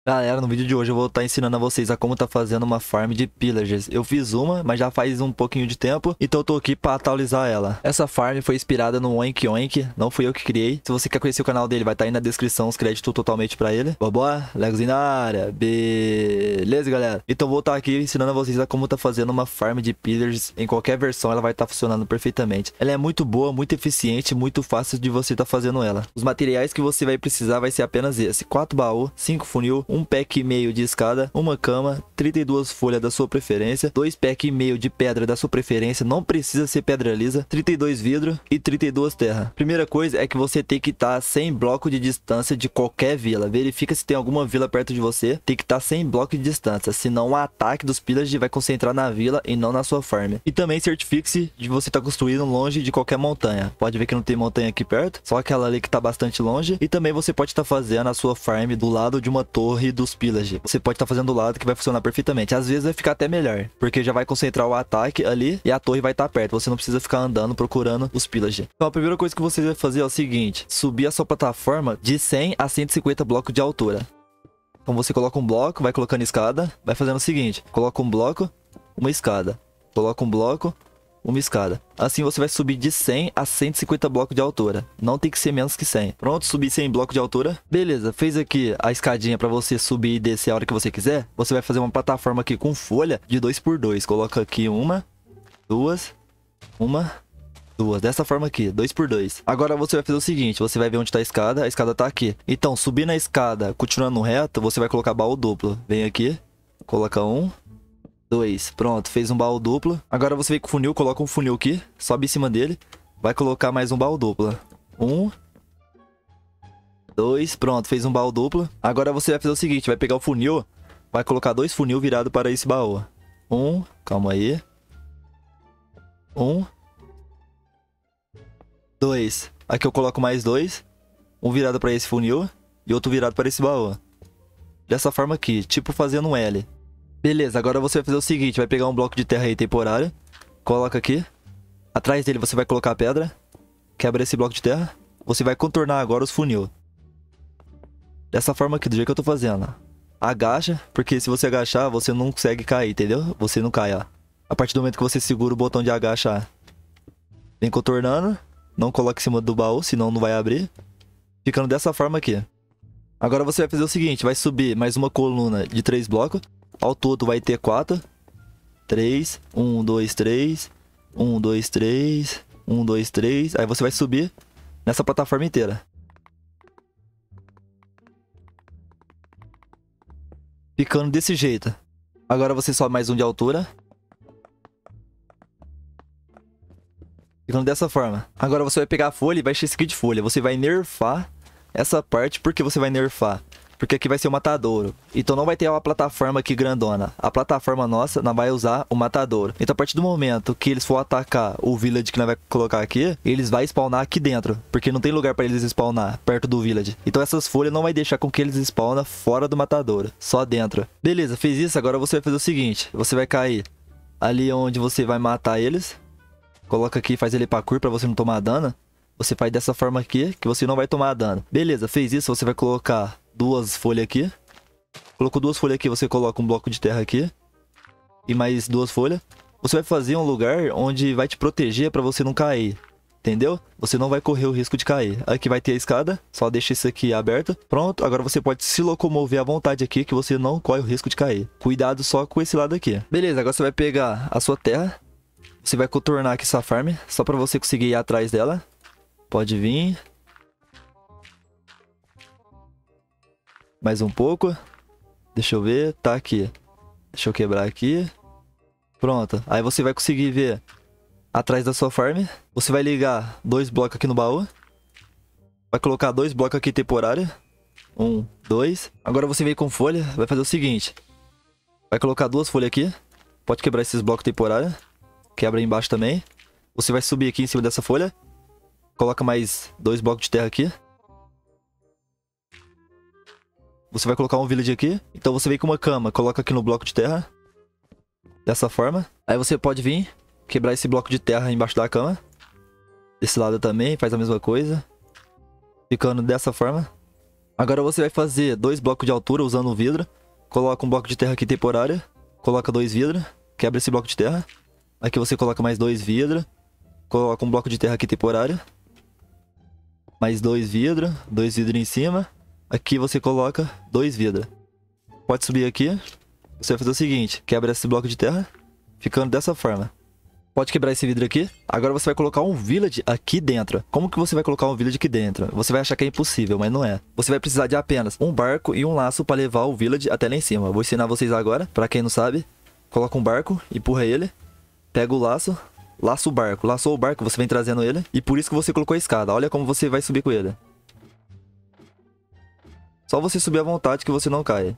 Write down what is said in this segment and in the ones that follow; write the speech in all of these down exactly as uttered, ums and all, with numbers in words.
Galera, no vídeo de hoje eu vou estar ensinando a vocês a como tá fazendo uma farm de pillagers. Eu fiz uma, mas já faz um pouquinho de tempo, então eu tô aqui pra atualizar ela. Essa farm foi inspirada no Oink Oink, não fui eu que criei. Se você quer conhecer o canal dele, vai estar aí na descrição os créditos totalmente pra ele. Bora, Legozinho na área. Beleza, galera? Então eu vou estar aqui ensinando a vocês a como tá fazendo uma farm de pillagers. Em qualquer versão ela vai estar funcionando perfeitamente. Ela é muito boa, muito eficiente, muito fácil de você estar fazendo ela. Os materiais que você vai precisar vai ser apenas esse: quatro baús, cinco funil, um pack e meio de escada, uma cama, trinta e duas folhas da sua preferência, dois pack e meio de pedra da sua preferência, não precisa ser pedra lisa, trinta e dois vidro e trinta e duas terra. Primeira coisa é que você tem que estar sem bloco de distância de qualquer vila. Verifica se tem alguma vila perto de você, tem que estar sem bloco de distância, senão o ataque dos pillagers vai concentrar na vila e não na sua farm. E também certifique-se de você estar construindo longe de qualquer montanha. Pode ver que não tem montanha aqui perto, só aquela ali que está bastante longe. E também você pode estar fazendo a sua farm do lado de uma torre dos pillagers. Você pode estar fazendo do lado que vai funcionar perfeitamente. Às vezes vai ficar até melhor, porque já vai concentrar o ataque ali e a torre vai estar perto. Você não precisa ficar andando procurando os pillagers. Então a primeira coisa que você vai fazer é o seguinte: subir a sua plataforma de cem a cento e cinquenta blocos de altura. Então você coloca um bloco, vai colocando escada, vai fazendo o seguinte: coloca um bloco, uma escada, coloca um bloco, uma escada. Assim você vai subir de cem a cento e cinquenta blocos de altura. Não tem que ser menos que cem. Pronto, subi cem blocos de altura. Beleza, fez aqui a escadinha para você subir e descer a hora que você quiser. Você vai fazer uma plataforma aqui com folha de dois por dois. Coloca aqui uma, duas, uma, duas. Dessa forma aqui, dois por dois. Agora você vai fazer o seguinte: você vai ver onde está a escada. A escada está aqui. Então, subir na escada, continuando reto, você vai colocar baú duplo. Vem aqui, coloca um, dois. Pronto, fez um baú duplo. Agora você vem com o funil, coloca um funil aqui, sobe em cima dele, vai colocar mais um baú duplo. Um, dois, pronto, fez um baú duplo. Agora você vai fazer o seguinte: vai pegar o funil, vai colocar dois funil virado para esse baú. Um, calma aí. Um, dois. Aqui eu coloco mais dois, um virado para esse funil e outro virado para esse baú. Dessa forma aqui, tipo fazendo um L. Beleza, agora você vai fazer o seguinte: vai pegar um bloco de terra aí temporário, coloca aqui, atrás dele você vai colocar a pedra, quebra esse bloco de terra, você vai contornar agora os funil. Dessa forma aqui, do jeito que eu tô fazendo. Agacha, porque se você agachar, você não consegue cair, entendeu? Você não cai, ó. A partir do momento que você segura o botão de agachar. Vem contornando, não coloca em cima do baú, senão não vai abrir. Ficando dessa forma aqui. Agora você vai fazer o seguinte: vai subir mais uma coluna de três blocos. Ao todo vai ter quatro, três, um, dois, três, um, dois, três, um, dois, três. Aí você vai subir nessa plataforma inteira. Ficando desse jeito. Agora você sobe mais um de altura. Ficando dessa forma. Agora você vai pegar a folha e vai encher isso aqui de folha. Você vai nerfar essa parte. Por que você vai nerfar? Porque aqui vai ser o matadouro. Então não vai ter uma plataforma aqui grandona. A plataforma nossa, nós vai usar o matadouro. Então a partir do momento que eles for atacar o village que nós vai colocar aqui, eles vão spawnar aqui dentro. Porque não tem lugar para eles spawnar perto do village. Então essas folhas não vai deixar com que eles spawnam fora do matadouro. Só dentro. Beleza, fez isso. Agora você vai fazer o seguinte: você vai cair ali onde você vai matar eles. Coloca aqui, faz ele parkour para você não tomar dano. Você faz dessa forma aqui, que você não vai tomar dano. Beleza, fez isso. Você vai colocar duas folhas aqui. Colocou duas folhas aqui, você coloca um bloco de terra aqui. E mais duas folhas. Você vai fazer um lugar onde vai te proteger para você não cair. Entendeu? Você não vai correr o risco de cair. Aqui vai ter a escada. Só deixa isso aqui aberto. Pronto, agora você pode se locomover à vontade aqui, que você não corre o risco de cair. Cuidado só com esse lado aqui. Beleza, agora você vai pegar a sua terra. Você vai contornar aqui essa farm, só para você conseguir ir atrás dela. Pode vir. Mais um pouco. Deixa eu ver. Tá aqui. Deixa eu quebrar aqui. Pronto. Aí você vai conseguir ver atrás da sua farm. Você vai ligar dois blocos aqui no baú. Vai colocar dois blocos aqui temporário. Um, dois. Agora você vem com folha. Vai fazer o seguinte: vai colocar duas folhas aqui. Pode quebrar esses blocos temporários. Quebra aí embaixo também. Você vai subir aqui em cima dessa folha. Coloca mais dois blocos de terra aqui. Você vai colocar um village aqui. Então você vem com uma cama, coloca aqui no bloco de terra. Dessa forma. Aí você pode vir, quebrar esse bloco de terra embaixo da cama. Desse lado também, faz a mesma coisa. Ficando dessa forma. Agora você vai fazer dois blocos de altura usando o vidro. Coloca um bloco de terra aqui temporário. Coloca dois vidros. Quebra esse bloco de terra. Aqui você coloca mais dois vidros. Coloca um bloco de terra aqui temporário. Mais dois vidros. Dois vidros em cima. Aqui você coloca dois vidros. Pode subir aqui. Você vai fazer o seguinte. Quebra esse bloco de terra. Ficando dessa forma. Pode quebrar esse vidro aqui. Agora você vai colocar um village aqui dentro. Como que você vai colocar um village aqui dentro? Você vai achar que é impossível, mas não é. Você vai precisar de apenas um barco e um laço para levar o village até lá em cima. Vou ensinar vocês agora. Para quem não sabe, coloca um barco, empurra ele. Pega o laço, laça o barco. Laçou o barco, você vem trazendo ele. E por isso que você colocou a escada. Olha como você vai subir com ele. Só você subir à vontade que você não cai.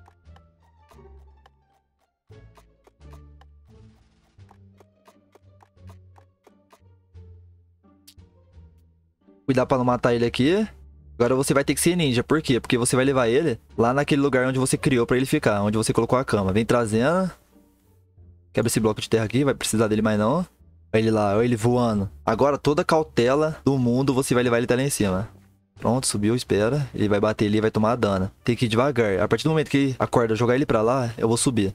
Cuidar pra não matar ele aqui. Agora você vai ter que ser ninja. Por quê? Porque você vai levar ele lá naquele lugar onde você criou pra ele ficar. Onde você colocou a cama. Vem trazendo. Quebra esse bloco de terra aqui. Vai precisar dele mais não. Olha ele lá. Olha ele voando. Agora toda a cautela do mundo você vai levar ele até lá em cima. Pronto, subiu, espera. Ele vai bater ali e vai tomar dano. Tem que ir devagar. A partir do momento que a corda jogar ele pra lá, eu vou subir.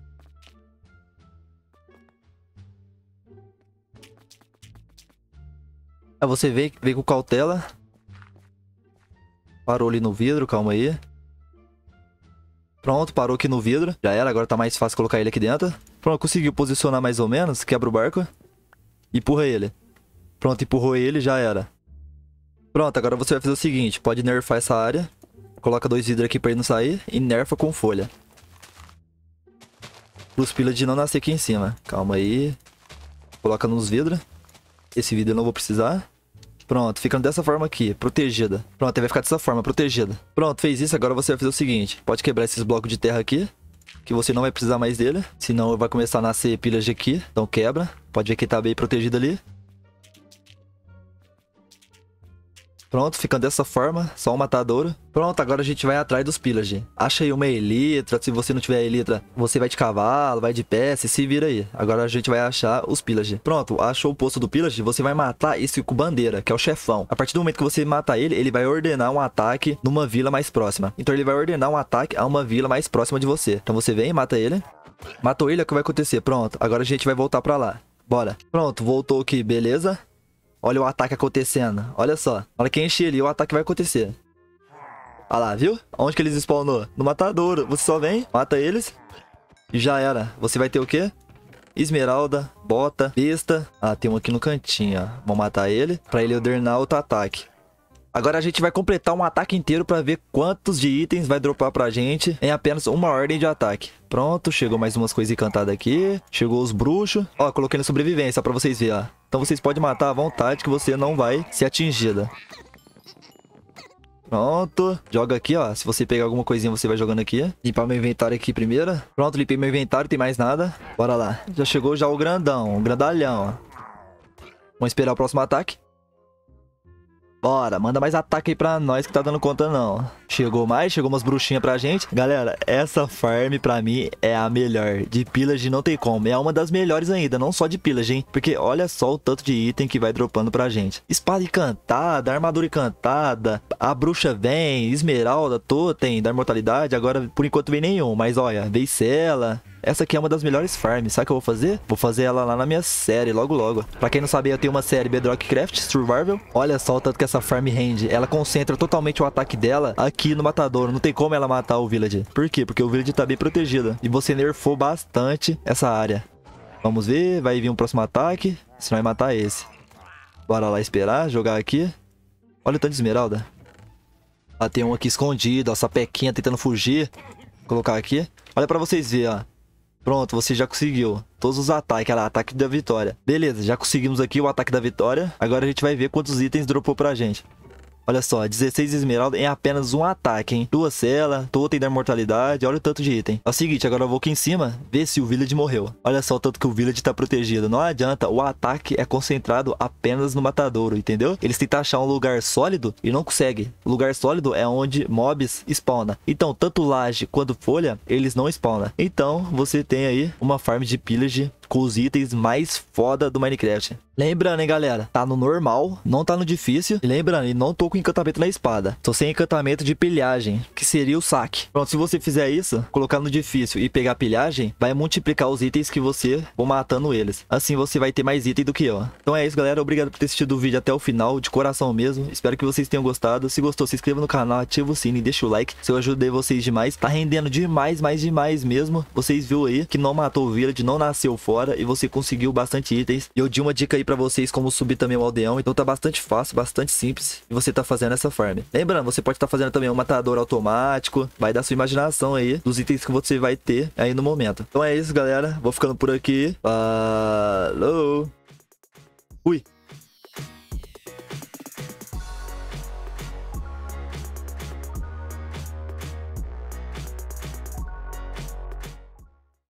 Aí você vem, vem com cautela. Parou ali no vidro, calma aí. Pronto, parou aqui no vidro. Já era, agora tá mais fácil colocar ele aqui dentro. Pronto, conseguiu posicionar mais ou menos. Quebra o barco. Empurra ele. Pronto, empurrou ele, já era. Pronto, agora você vai fazer o seguinte. Pode nerfar essa área. Coloca dois vidros aqui pra ele não sair. E nerfa com folha. Para os pillagers não nascer aqui em cima. Calma aí. Coloca nos vidros. Esse vidro eu não vou precisar. Pronto, ficando dessa forma aqui, protegida. Pronto, ele vai ficar dessa forma, protegida. Pronto, fez isso, agora você vai fazer o seguinte. Pode quebrar esses blocos de terra aqui, que você não vai precisar mais dele. Senão vai começar a nascer pilhas aqui. Então quebra. Pode ver que tá bem protegido ali. Pronto, ficando dessa forma, só um matadouro. Pronto, agora a gente vai atrás dos pillagers. Acha aí uma elitra, se você não tiver elitra, você vai de cavalo, vai de pé, se vira aí. Agora a gente vai achar os pillagers. Pronto, achou o posto do pillager, você vai matar esse com bandeira, que é o chefão. A partir do momento que você mata ele, ele vai ordenar um ataque numa vila mais próxima. Então ele vai ordenar um ataque a uma vila mais próxima de você. Então você vem e mata ele. Matou ele, é o que vai acontecer. Pronto, agora a gente vai voltar pra lá. Bora. Pronto, voltou aqui, beleza? Olha o ataque acontecendo. Olha só. Na hora que encher ali, o ataque vai acontecer. Olha lá, viu? Onde que eles spawnou? No matadouro. Você só vem, mata eles. E já era. Você vai ter o quê? Esmeralda, bota, besta. Ah, tem um aqui no cantinho, ó. Vamos matar ele. Pra ele ordenar outro ataque. Agora a gente vai completar um ataque inteiro pra ver quantos de itens vai dropar pra gente em apenas uma ordem de ataque. Pronto, chegou mais umas coisas encantadas aqui. Chegou os bruxos. Ó, coloquei na sobrevivência pra vocês verem, ó. Então vocês podem matar à vontade que você não vai ser atingida. Pronto. Joga aqui, ó. Se você pegar alguma coisinha, você vai jogando aqui. Limpar meu inventário aqui primeiro. Pronto, limpei meu inventário, tem mais nada. Bora lá. Já chegou já o grandão, o grandalhão, ó. Vamos esperar o próximo ataque. Bora, manda mais ataque aí pra nós que tá dando conta não. Chegou mais, chegou umas bruxinhas pra gente. Galera, essa farm pra mim é a melhor. De pillage não tem como. É uma das melhores ainda, não só de pillage, hein. Porque olha só o tanto de item que vai dropando pra gente. Espada encantada, armadura encantada. A bruxa vem, esmeralda, totem da imortalidade. Agora, por enquanto, vem nenhum. Mas olha, veio Cela. Essa aqui é uma das melhores farms. Sabe o que eu vou fazer? Vou fazer ela lá na minha série, logo logo. Pra quem não sabe, eu tenho uma série Bedrock Craft Survival. Olha só o tanto que essa farm rende. Ela concentra totalmente o ataque dela aqui no matador. Não tem como ela matar o village. Por quê? Porque o village tá bem protegido. E você nerfou bastante essa área. Vamos ver. Vai vir um próximo ataque. Você vai matar esse. Bora lá esperar. Jogar aqui. Olha o tanto de esmeralda. Ah, tem um aqui escondido. Ó, essa pequinha tentando fugir. Vou colocar aqui. Olha pra vocês verem, ó. Pronto, você já conseguiu todos os ataques, olha lá, ataque da vitória. Beleza, já conseguimos aqui o ataque da vitória. Agora a gente vai ver quantos itens dropou pra gente. Olha só, dezesseis esmeraldas em apenas um ataque, hein? Duas celas, totem da imortalidade, olha o tanto de item. É o seguinte, agora eu vou aqui em cima ver se o village morreu. Olha só o tanto que o village tá protegido. Não adianta, o ataque é concentrado apenas no matadouro, entendeu? Eles tentam achar um lugar sólido e não conseguem. O lugar sólido é onde mobs spawnam. Então, tanto laje quanto folha, eles não spawnam. Então, você tem aí uma farm de pillage com os itens mais foda do Minecraft. Lembrando, hein, galera, tá no normal, não tá no difícil. E lembrando, e não tô com encantamento na espada. Tô sem encantamento de pilhagem, que seria o saque. Pronto, se você fizer isso, colocar no difícil e pegar pilhagem, vai multiplicar os itens que você for matando eles. Assim você vai ter mais item do que eu. Então é isso, galera. Obrigado por ter assistido o vídeo até o final, de coração mesmo. Espero que vocês tenham gostado. Se gostou, se inscreva no canal, ativa o sino e deixa o like. Se eu ajudei vocês demais, tá rendendo demais, mais demais mesmo. Vocês viram aí que não matou o village, não nasceu fora e você conseguiu bastante itens. E eu dei uma dica aí pra vocês como subir também o aldeão. Então tá bastante fácil, bastante simples. E você tá fazendo essa farm. Lembrando, você pode estar tá fazendo também um matador automático. Vai dar sua imaginação aí dos itens que você vai ter aí no momento. Então é isso, galera. Vou ficando por aqui. Falou! Fui!